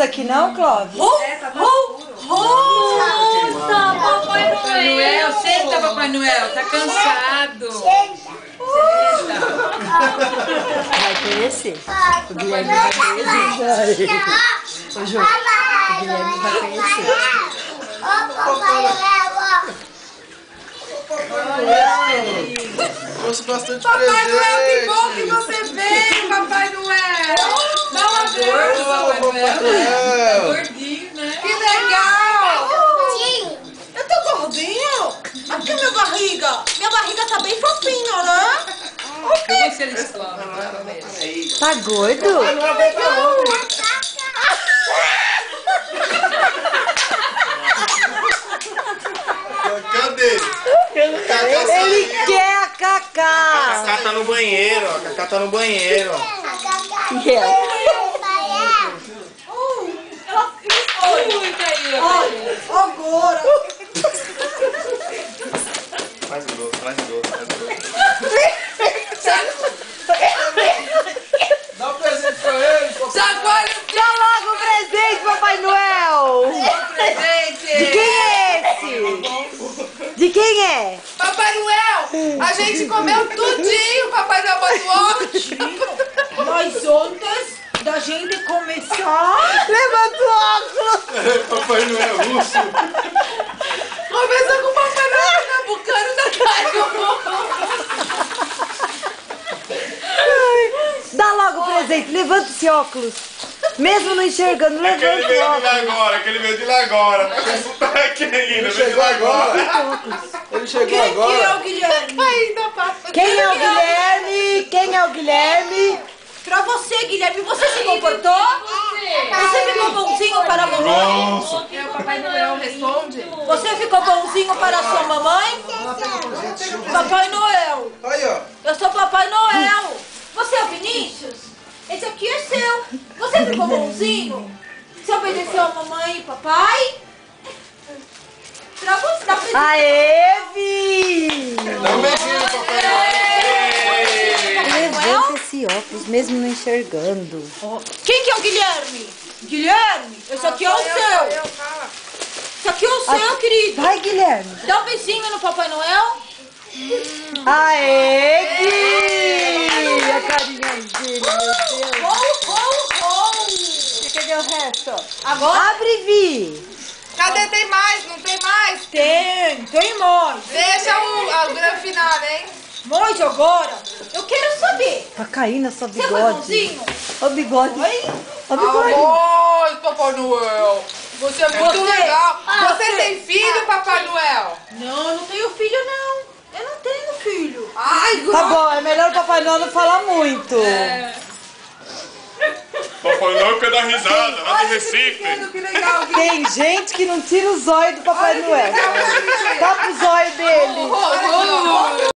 aqui não, Clóvis? Papai Noel, senta, Papai Noel, tá cansado. Vai conhecer. O Guilherme vai conhecer. Ô, Ju, o Guilherme vai conhecer. Trouxe bastante Papai presente. Noel, que bom que você veio, Papai Noel. Dá um abraço, Papai Noel. Gordinho, né? Que legal! Eu tô gordinho? Aqui minha barriga. Minha barriga tá bem fofinha, né? Eu vou ser escola. Tá gordo? Cadê? Ele quer a Cacá. A Cacá tá no banheiro, a Cacá tá no banheiro. Yeah. Agora. Mais grosso, mais grosso, mais grosso. Dá um presente pra ele, Chacoalha Dá logo o presente, Papai Noel. o presente. De quem é esse? De quem é? Papai Noel, a gente comeu tudinho, Papai Noel botou. Mas antes da gente começar... Levanta o óculos. Papai Noel russo. Começou com o Papai Noel nabucano da Dá logo o presente. Levanta esse óculos. Mesmo não enxergando, levanta Aquele o veio de lá óculos. agora, aquele veio de lá agora. Tá aqui ainda, veio de lá agora. Ele chegou Quem que é agora. o Guilherme? Ainda passa. Quem é o Guilherme? Quem é o Guilherme? Pra você, Guilherme, você se comportou? Você ficou bonzinho para a mamãe? Nossa. É o Papai Noel, responde. Você ficou bonzinho para a sua mamãe? Papai Noel. Aí, ó. Eu sou Papai Noel. Você é o Vinícius? Esse aqui é seu. Você ficou bonzinho? Você obedeceu a mamãe e papai? Pra você, dá presente. Aê, Vi! Dá um beijinho, Papai Noel. Levanta esse óculos, mesmo não enxergando. Quem que é o Guilherme? Guilherme, esse aqui é o seu. Esse aqui é o seu, querido. Vai, Guilherme. Dá um beijinho no Papai Noel. Aê, Gui! A carinha dele, meu Deus. Cadê o resto? Agora Abre, Vi! Cadê? Tem mais? Não tem mais? tem mais. Deixa o grande final, hein? Mas agora, eu quero saber. Tá caindo a sua Você foi bigode. bonzinho? Ó o bigode. Oi? Ó o bigode. Oi, Papai Noel. Você é muito Você. legal. Você Você. tem filho, Papai Noel? Não, eu não tenho filho, não. Eu não tenho filho. Ai, Tá bom, é melhor o Papai Noel não falar muito. Papai Noel quer dar risada, lá de Recife. que legal. Tem gente que não tira o zóio do Papai Noel. Tapa o zóio dele.